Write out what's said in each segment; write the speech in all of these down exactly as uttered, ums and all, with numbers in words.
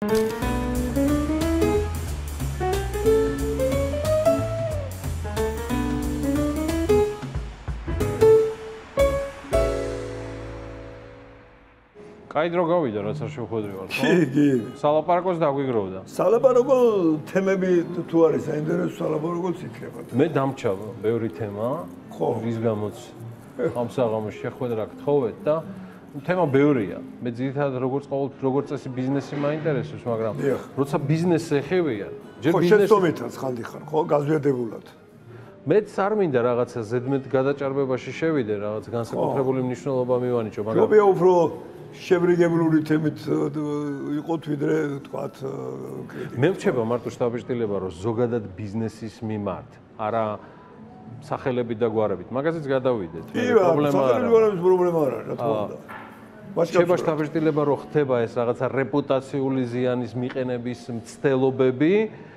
Კაი დრო გავიდა, რაც არ შეხვედრი ვარ, ხო? კი, კი. სალაპარაკოს დაგვიგროვდა. სალაპარაკო თემები თუ არის საინტერესო სალაპარაკოც იქნება. მე დამჭა ბევრი თემა, ხო. რის გამოც ამ საღამოს შეხვედრა გთხოვეთ და თემა ბევრია. მე ძირითადად როგორც ყოველთვის როგორც წესი ბიზნესი მაინტერესებს, მაგრამ როცა ბიზნესს ეხევია, ჯერ ბიზნესი ხო შეცდომითაც ხანდახან, ხო, გაზვიადებულად. მეც არ მინდა რაღაცა ზედმეტ გადაჭარბებაში შევიდე, რაღაც განსაკუთრებული მნიშვნელობა მივანიჭო, მაგრამ ჯობია უფრო შებრიგებლური თემით იყოთ ვიდრე თქვათ კრიტიკა. მე ვჩება მარტო შტაბ-ჭრილება, რომ ზოგადად ბიზნესის მიმართ, არა სახელებით და გვარებით. მაგაზეც გადავიდეთ. პრობლემა არა. სახელებით პრობლემა არა, რა თქმა უნდა. შტაბ შტაბ-ჭრილება რო ხდება ეს რაღაცა რეპუტაციული ზიანის მიყენების მცდელობები,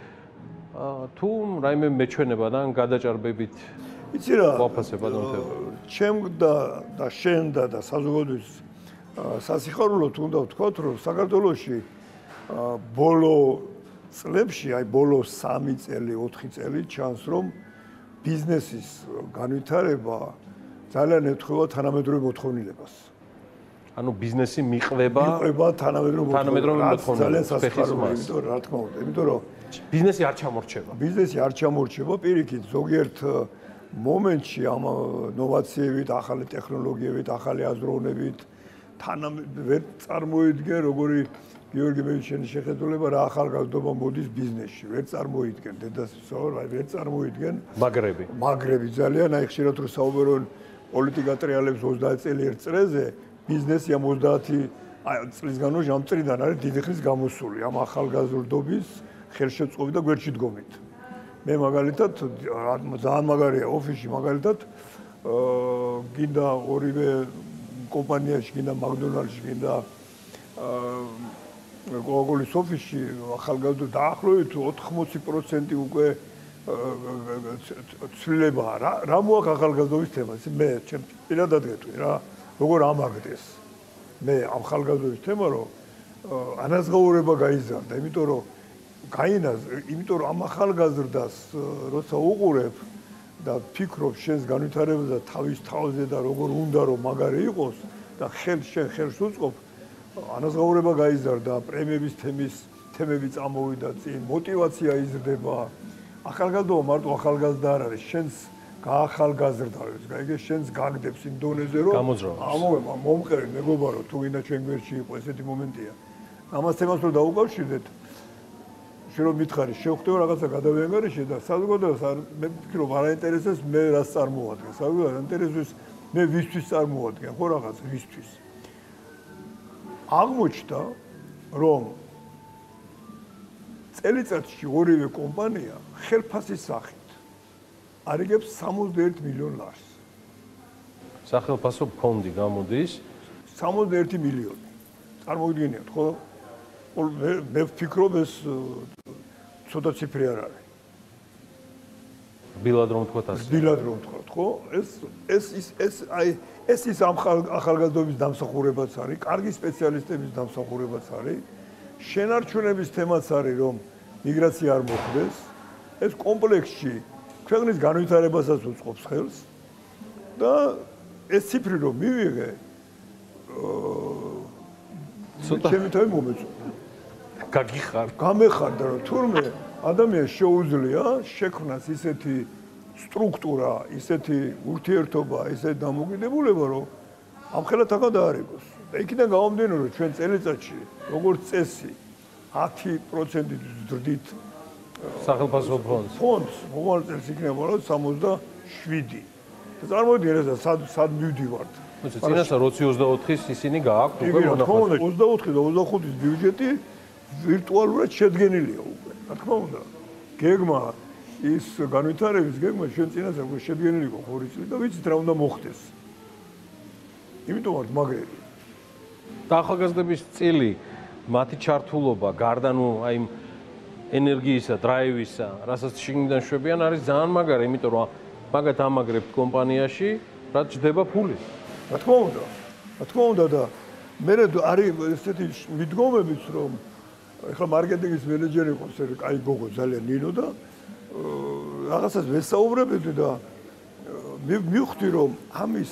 თუ რაიმე მეჩვენებადან გადაჭარბებით იცი რა, ვაფასებ ადამიანებს. ჩემ და და შენ და და საზოგადოების სასიხარულოდ უნდა ვთქვათ, რომ საქართველოში ბოლო წლებში, აი ბოლო სამი წელი, ოთხი წელი ჩანს, რომ ბიზნესის განვითარება ძალიან ეთხოვა თანამედროვე მოთხოვნილებას. ანუ ბიზნესი მიყვება მიყვება თანამედროვე მოთხოვნილებას. ძალიან სასიხარულოა, იმიტომ რა თქმა უნდა, იმიტომ რომ ბიზნესი არ ჩამორჩება. ბიზნესი არ ჩამორჩება, პირიქით, ზოგიერთ მომენტში ამ ნოვაციებით, ახალი ტექნოლოგიებით, ახალი აზროვნებით თანამედროვე ვერ წარმოიდგენ, როგორი გიორგი მეჩენის შეხედულება რა ახალგაზრდობა მოდის ბიზნესში, ვერ წარმოიდგენ დედასვლა, ვერ წარმოიდგენ მაგრები. მაგრები ძალიან, აი ხშირად რო საუბარონ პოლიტიკა ტრიალებს ოცდაათი წელი ერთ წრეზე, ბიზნესი ამ ოცდაათი წლის განმავლობაში ამ წრიდან არის დიდი ხნის გამოსული, ამ ახალგაზრდობის ხელშეწყობით და გვერდში დგომით. მე მაგალითად ძალიან მაგარია ოფისში მაგალითად გინდა ორივე კომპანიაში გინდა მაკდონალდში გინდა გოგოლის ოფისში ახალგაზრდა დაახლოებით ოთხმოცი პროცენტი უკვე ცვლილებაა რა რა მოაქვს ახალგაზრდობის თემა მე ჩემ პირადად გეტყვი რა როგორ ამაგდეს მე ახალგაზრდობის თემა რომ ანაზღაურება გაიზარდა იმიტომ რომ გაინას იმიტომ რომ ამ ახალგაზრდას როცა უყურებ და ფიქრობ შენს განვითარებაზე და თავის თავზე და როგორ უნდა რომ მაგარი იყოს და ხელ შენ ხელს უწყობ ანაზღაურება გაიზარდა პრემიების თემის თემები წამოვიდა წინ мотиваცია იზრდება ახალგაზრდობა მარტო ახალგაზრდა არ არის შენს გაახალგაზრდავებს გაიგე შენს გაგდებს იმ დონეზე რომ ამოვება მომყერი მეგობარო თუ გინდა ჩვენ გვერდში იყო ესეთი მომენტია ამას თემას რომ დაუკავშირდეთ შენ რომ მითხარი შევხვდები რაღაცა გადავიანგარიში და საზოგადოებას არ მე ვფიქრობ არ აინტერესებს მე რას წარმოადგენს საზოგადოებას აინტერესებს მე ვისთვის წარმოადგენ ხო რაღაც ვისთვის აღმოჩნდა რომ წელიწადში ორივე კომპანია ხელფასის სახით არიგებს სამოცდაერთი მილიონ ლარს სახელფასო ფონდი გამოდის სამოცდაერთი მილიონი წარმოგიდგენიათ ხო მე მე ვფიქრობ ეს ცოტა ციფრი არ არის. ბილად რომ თქვათ ასე. ბილად რომ თქვათ, ხო? ეს ეს ის ეს აი ეს ის ახალგაზრდობის დამსახურებაც არის, კარგი სპეციალისტების დამსახურებაც არის. შენარჩუნების თემაც არის, რომ მიგრაცია არ მოხდეს. ეს კომპლექსში ქვეყნის განვითარებასაც უწყობს ხელს და ეს ციფრი რომ მივიღე ცოტა ჩემი თავი მომეწონა. გაგიხარ. გამეხარდა რომ თურმე ადამიანს შეუძლია შექმნას ისეთი სტრუქტურა, ისეთი ურთიერთობა, ისეთი დამოკიდებულება, რომ ამხელა თაღა დაარიგოს. და იქიდან გამომდინარე, რომ ჩვენ წელიწადში როგორც წესი ათი პროცენტით ვზრდით სახელმწიფო ფონდს. ფონდს მოვალ წელს იქნება რა სამოცდაშვიდი. და წარმოიდგინეთ ეს სად სად მივდივართ. წინასა როცი ოცდაოთხის ისინი გააქვთ უკვე მონახულება. ოცდაოთხი და ოცდახუთის ბიუჯეტი ვირტუალურად შედგენილია უკვე. რა თქმა უნდა, გეგმა ის განვითარების გეგმა ჩვენ წინასა უკვე შედგენილი იყო ორი წელი და ვიცით რა უნდა მოხდეს. იმიტომ ვართ მაგრები. და ახალგაზრდების წილი, მათი ჩართულობა, გარდა ნუ აი ენერგიისა, დრაივისა, რასაც შიგნიდან შვებიან, არის ძალიან მაგარი, იმიტომ რომ მაგათ ამაგრებთ კომპანიაში, რაც ჯდება ფული. რა თქმა უნდა. რა თქმა უნდა და მე არის ესეთი მიდგომებიც რომ ეხლა მარკეტინგის მენეჯერი ყავს, აი გოგო ძალიან ნინო და რაღაცას ვესაუბრებდი და მივხვდი რომ ამის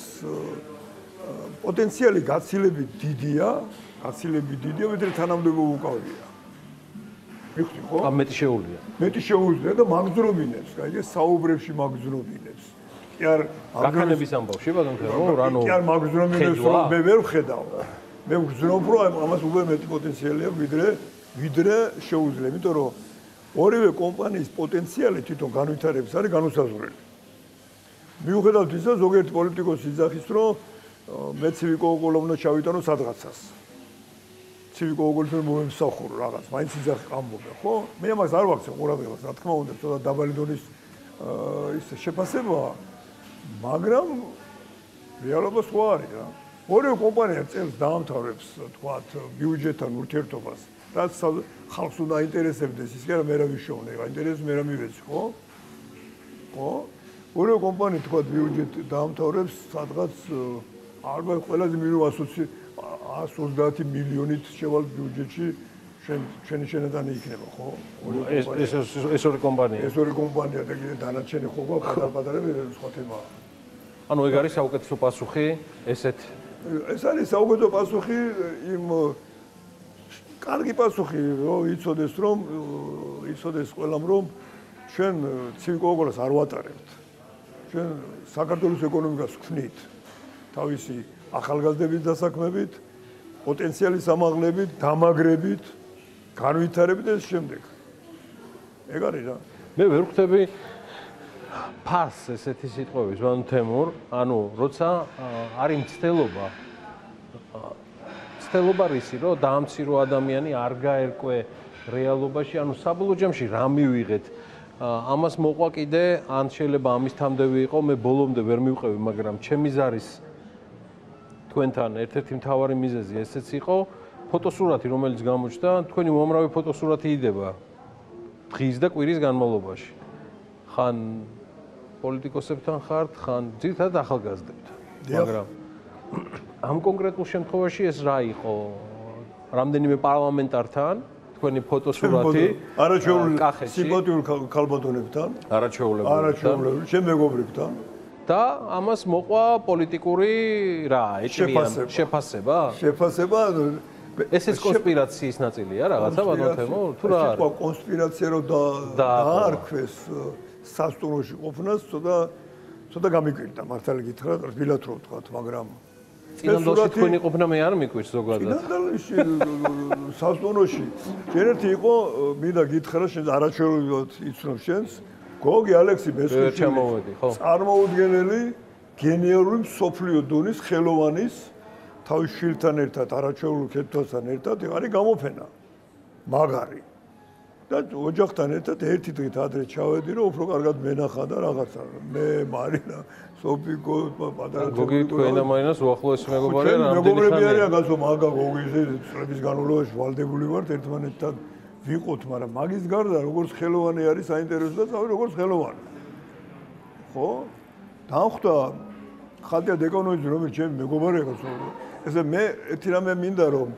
პოტენციალი გაცილებით დიდია, გაცილებით დიდია, ვიდრე თანამდებობა უკავია. მივხვდი ხო? ამ მეტი შეუულია. მეტი შეუძლია და მაგზრობინებს, კაი, საუბრებში მაგზრობინებს. კი არ გაქანების ამბავში ბატონო, რანო კი არ მაგზრობინებს რომ მე ვერ ვხედავ. მე ვგზნობ რომ ამას უკვე მეტი პოტენციალი აქვს ვიდრე ვიდრე შეუძლია, იმიტომ რომ ორივე კომპანიის პოტენციალი თვითონ განვითარების არის განუსაზღვრელი. მიუხედავად ისა, ზოგიერთი პოლიტიკოსი იძახის, რომ მე ცივიკო-ოკოლო უნდა ჩავიტანო სადღაცას. ცივიკო-ოკოლოს ვერ მომემსახურო რაღაც, მაინც იძახი ამბობენ, ხო? მე ამას არ ვაქცევ ყურადღებას, რა თქმა უნდა, ცოტა დაბალი დონის ის შეფასებაა, მაგრამ რეალობა სხვა არის რა. ორივე კომპანია წელს დაამთავრებს, თქვათ, ბიუჯეტთან ურთიერთობას, რაც ხალხს უნდა აინტერესებდეს, ის კი არა მე რა ვიშოვნე, აინტერესებს მე რა მივეცი, ხო? ხო? ორივე კომპანია თქვათ ბიუჯეტი დაამთავრებს, სადღაც ალბათ ყველაზე მინიმუმ εκατს ოცდაათი მილიონით შევალ ბიუჯეტში ჩვენი შენადანი იქნება, ხო? ეს ეს ეს ორი კომპანია. ეს ორი კომპანია და კიდე დანარჩენი ხო პატარ-პატარები სხვა თემაა. ანუ ეგ არის საუკეთესო პასუხი ესეთ ეს არის საუკეთესო პასუხი იმ კარგი პასუხი, რომ იცოდეს რომ იცოდეს ყველამ რომ ჩვენ ცივიკო-ოკოლოს არ ვატარებთ. ჩვენ საქართველოს ეკონომიკას ვქნით თავისი ახალგაზრდების დასაქმებით, პოტენციალის ამაღლებით, დამაგრებით, განვითარებით და ამ შემდეგ. ეგ არის რა. მე ვერ ხვდები ფას ესეთი სიტყვების, ბანუ თემურ, ანუ როცა არის მცდელობა მცდელობა რისი, რომ დაამცირო ადამიანი არ გაერკვე რეალობაში, ანუ საბოლოო ჯამში რა მივიღეთ, ამას მოყვა კიდე, ან შეიძლება ამის თამდევი იყო, მე ბოლომდე ვერ მივყევი, მაგრამ ჩემი ზარის თქვენთან ერთ-ერთი მთავარი მიზეზი ესეც იყო, ფოტოსურათი, რომელიც გამოჩნდა, თქვენი უამრავი ფოტოსურათი იდება დღის და კვირის განმავლობაში. ხან პოლიტიკოსებთან ხართ, ხან ძირითადად ახალგაზრდებთან. მაგრამ ამ კონკრეტულ შემთხვევაში ეს რა იყო? რამდენიმე პარლამენტართან თქვენი ფოტოსურათი არაჩვეულებრივ სიმპათიურ ქალბატონებთან, არაჩვეულებრივ არაჩვეულებრივ ჩემ მეგობრებთან და ამას მოყვა პოლიტიკური რა, ეჭვიან შეფასება? შეფასება ესეც კონსპირაციის ნაწილია რაღაცა ბატონო თემო? თუ რა არის? ეს კონსპირაცია რო დაარქვეს სასტუმროში ყოფნას, ცოტა ცოტა გამიკვირდა, მართალი გითხრა, რბილად რო ვთქვა, მაგრამ წინანდალში თქვენი ყოფნა მე არ მიკვირს ზოგადად. წინანდალში სასტუმროში ჯერერთი იყო, მინდა გითხრა, შენ არაჩვეულებრივად იცნობ შენს, გოგი ალექსი მესხიშვილი, წარმოუდგენელი გენიალური მსოფლიო დონის ხელოვანის თავის შვილთან ერთად, არაჩვეულებრივ ქეთვასთან ერთად არის გამოფენა. მაგარი. და ოჯახთან ერთად ერთი დღით ადრე ჩავედი, რომ უფრო კარგად მენახა და რაღაცა. მე, მარინა, სოფიკო, პატარა გოგი თქვენ და მარინას უახლოესი მეგობარია რამდენი ხანია? მეგობრები არიან, გასო მაგა გოგი წლების განმავლობაში ვალდებული ვართ ერთმანეთთან ვიყოთ, მაგრამ მაგის გარდა როგორც ხელოვანი არის საინტერესო და წავი როგორც ხელოვანი. ხო? დახვდა ხალხი ეკონომიკა რომელიც ჩემი მეგობარია გასო. ესე მე ერთი რამე მინდა რომ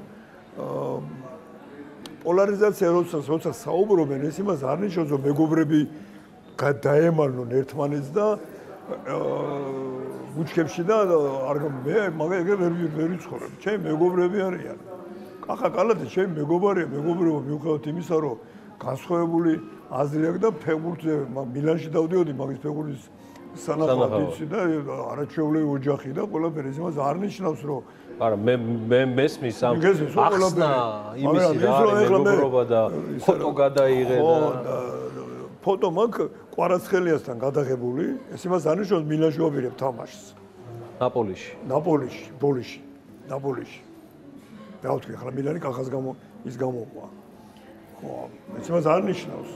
პოლარიზაცია როცა როცა საუბრობენ ეს იმას არ ნიშნავს რომ მეგობრები გადაემალნონ ერთმანეთს და ბუჩქებში და არ მე მაგას ეგრე ვერ ვერ ვიცხოვრებ. ჩემი მეგობრები არიან. კახა კალათი ჩემი მეგობარია, მეგობრობა მიუხედავად იმისა რომ განსხვავებული აზრი აქვს და ფეგურზე მილანში დავდიოდი მაგის ფეგურის სანახავად და არაჩვეულებრივი ოჯახი და ყველაფერი ეს იმას არ ნიშნავს რომ არა მე მე მესმის ამ ახსნა იმისი რა არის მეგობრობა და ფოტო გადაიღე და ფოტო მაგ კვარაცხელიასთან გადაღებული ეს იმას არ ნიშნავს მილანში ვაპირებ თამაშს ნაპოლიში ნაპოლიში ბოლიში ნაპოლიში და ვთქვი ახლა მილანი კახას გამო ის გამოყვა ხო ეს იმას არ ნიშნავს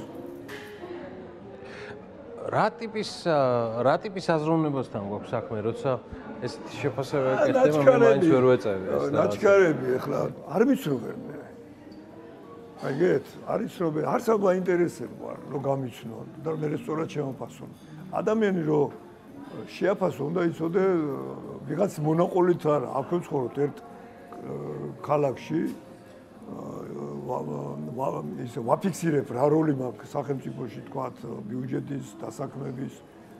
რა ტიპის რა ტიპის აზროვნებასთან გვაქვს საქმე როცა ესეთი შეფასება ეკეთება მე მაინც ვერ ვეწევი ეს და ნაჩქარები ახლა არ მიცნობენ მე აიგეთ არ იცნობენ არც აღა ინტერესები ვარ რომ გამიცნონ და მე სწორად შემოფასონ ადამიანი რომ შეაფასო უნდა იცოდე ვიღაც მონაყოლით არა აქვე ვცხოვრობთ ერთ ქალაქში ისე ვაფიქსირებ რა როლი მაქვს სახელმწიფოში თქვათ ბიუჯეტის დასაქმების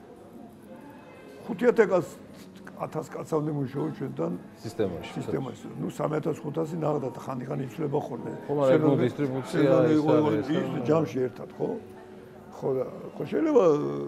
ხუთი ათას კაცამდე მუშაობ ჩვენთან სისტემაში. სისტემაში. ნუ სამი ათას ხუთასი ნახდა ხანდახან იცვლება ხოლმე. ხო, მაგრამ დისტრიბუცია ის არის ჯამში ერთად, ხო? ხო, ხო შეიძლება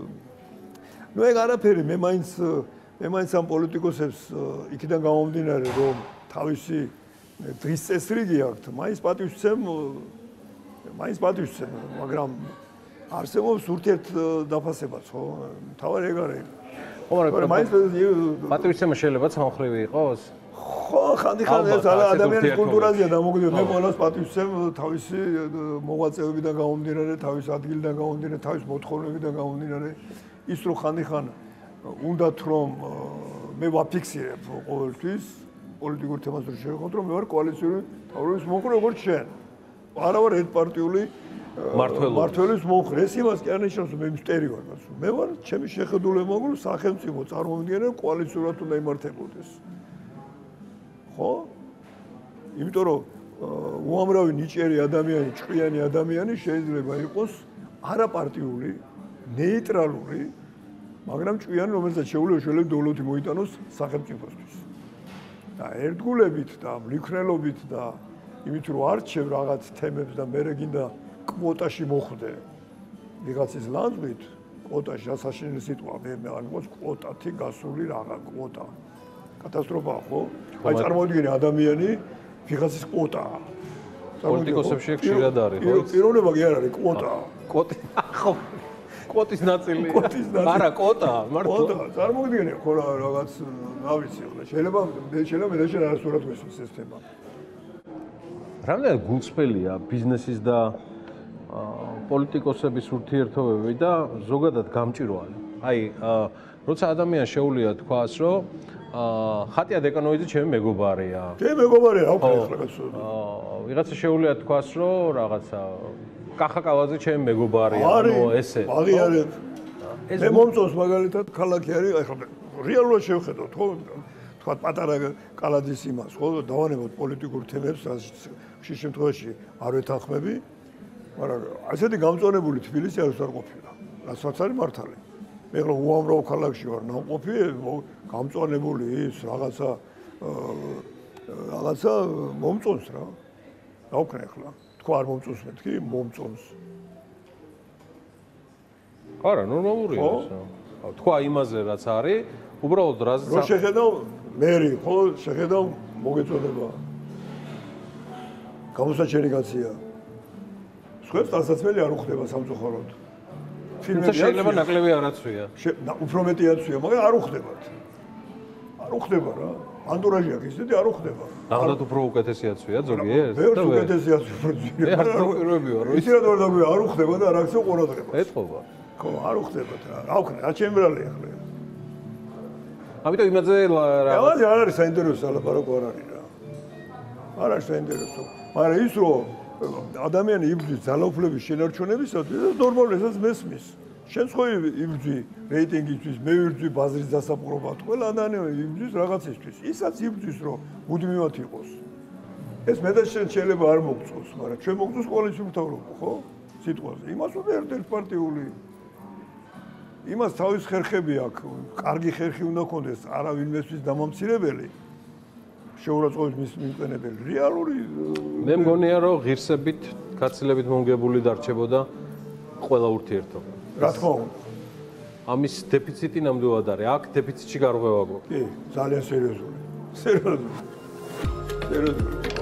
ნუ ეგ არაფერი, მე მაინც მე მაინც ამ პოლიტიკოსებს იქიდან გამომდინარე, რომ თავისი დღის წესრიგი აქვთ, მაინც პატივისცემ, მაინც პატივისცემ, მაგრამ არსებობს ურთიერთ დაფასებაც, ხო? თავი ეგ არის. ხო, მაგრამ მაინც პატივისცემა შეიძლება სამხრივი იყოს? ხო, ხანდახან ეს ადამიანის კულტურაზეა დამოკიდებული. მე ყველას პატივისცემ თავისი მოღვაწეობიდან გამომდინარე, თავის ადგილიდან გამომდინარე, თავის მოთხოვნებიდან გამომდინარე, ის რომ ხანდახან უნდათ რომ მე ვაფიქსირებ ყოველთვის პოლიტიკურ თემას რო შევეხოთ, რომ მე ვარ კოალიციური თავრობის მომხრე როგორც შენ. არა ვარ ერთპარტიული მართველობის მომხრე. ეს იმას კი არ ნიშნავს, რომ მე მისტერი ვარ, მაგრამ მე ვარ ჩემი შეხედულება მაქვს სახელმწიფო წარმომადგენელი კოალიციურად უნდა იმართებოდეს. ხო? იმიტომ რომ უამრავი ნიჭიერი ადამიანი, ჭკვიანი ადამიანი შეიძლება იყოს არაპარტიული, ნეიტრალური, მაგრამ ჭკვიანი, რომელსაც შეუძლია შეიძლება დოვლოთი მოიტანოს სახელმწიფოსთვის. და ერთგულებით და მლიქრელობით და იმით რომ არჩევ რაღაც თემებს და მე გინდა კვოტაში მოხვდე ვიღაცის ლანძღვით, კვოტაში ასაშენელი სიტყვა, მე მეყავს კვოტათი გასული რაღა კვოტა. კატასტროფაა, ხო? აი წარმოიდგინე ადამიანი ვიღაცის კვოტაა. პოლიტიკოსებში ხშირად არის, ხო? პიროვნება კი არ არის, კვოტაა. კვოტი, ხო. კვოტის ნაწილი. კვოტის ნაწილი. არა, კვოტა, მართლა. კვოტა, წარმოიდგინე, ხო რაღაც რა ვიცი, ხო, შეიძლება შეიძლება მე შეიძლება არასდროს გვესმის ეს თემა. რამდენად გულწრფელია ბიზნესის და პოლიტიკოსების ურთიერთობები და ზოგადად გამჭირვალე. აი, როცა ადამიანს შეუძლია თქვას, რომ ხატია დეკანოიძე ჩემი მეგობარია. ჩემი მეგობარია, რა ვქნა ახლა კაცო. ვიღაცა შეუძლია თქვას, რომ რაღაცა კახაკავაძე ჩემი მეგობარია, ანუ ესე. აღიარებ. მე მომწონს მაგალითად ქალაქი არის, ახლა რეალურად შევხედოთ, ხო? თქვა პატარა კალადის იმას, ხო? დავანებოთ პოლიტიკურ თემებს, ხშირ შემთხვევაში არ ვეთანხმები, მაგრამ ასეთი გამწონებული თბილისი არის არ ყოფილა. რასაც არის მართალი. მე რო უამრავ ქალაქში ვარ ნამყოფი, გამწონებული ის რაღაცა რაღაცა მომწონს რა. რა ვქნა ახლა? თქვა არ მომწონს მეთქი, მომწონს. არა, ნორმალურია ეს. ხო, თქვა იმაზე რაც არის, უბრალოდ რაზეც რო შეხედავ მერი, ხო, შეხედავ მოგეწოდება. გამოსაჩენი კაცია. სხვებს დასაცმელი არ უხდება სამწუხაროდ. თუმცა შეიძლება ნაკლები არაცვია. უფრო მეტი აცვია, მაგრამ არ უხდებათ. არ უხდება რა. ანდურაჟი აქვს ისეთი არ უხდება. ნახოთ უფრო უკეთესი აცვია ზოგიერთ. მე უფრო უკეთესი აცვია პროძილი. მე არ პროფირები ვარ. ისე რა თქმა უნდა არ უხდება და არ აქცევ ყურადღებას. ეთყობა. ხო, არ უხდებათ რა. რა ვქნა, რა ჩემბრალი ახლა. ამიტომ იმაზე რა. ამაზე არ არის საინტერესო ლაპარაკო არ არის რა. არ არის საინტერესო. მაგრამ ის რომ ადამიანი იბრძვის ძალაუფლების შენარჩუნებისათვის ეს ნორმალურია, ეს მესმის. შენ ხო იბრძვი რეიტინგისთვის, მე ვიბრძვი ბაზრის დასაპყრობად, ყველა ადამიანი იბრძვის რაღაცისთვის. ისაც იბრძვის რომ მუდმივად იყოს. ეს მე და შენ შეიძლება არ მოგწონს, მაგრამ ჩვენ მოგწონს კოალიციური მთავრობა, ხო? სიტყვაზე. იმას უნდა ერთ-ერთპარტიული. იმას თავის ხერხები აქვს, კარგი ხერხი უნდა ქონდეს, არა ვინმესთვის დამამცირებელი. შეურაცხყოფის მის მიყენებელი რეალური მე მგონია რომ ღირსებით გაცილებით მომგებული დარჩებოდა ყველა ურთიერთობა. რა თქმა უნდა. ამის დეფიციტი ნამდვილად არის. აქ დეფიციტში გარღვევა გვაქვს. კი, ძალიან სერიოზული. სერიოზული. სერიოზული.